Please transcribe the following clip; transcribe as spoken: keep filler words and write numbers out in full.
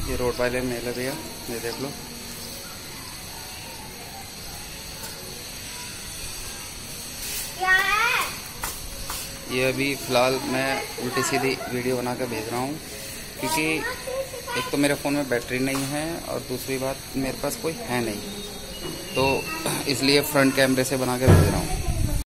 ये रोड वाले मेले भैया, ये देख लो। क्या है? ये अभी फ़िलहाल मैं उल्टी सीधी वीडियो बना कर भेज रहा हूँ, क्योंकि एक तो मेरे फ़ोन में बैटरी नहीं है और दूसरी बात मेरे पास कोई है नहीं, तो इसलिए फ्रंट कैमरे से बना कर भेज रहा हूँ।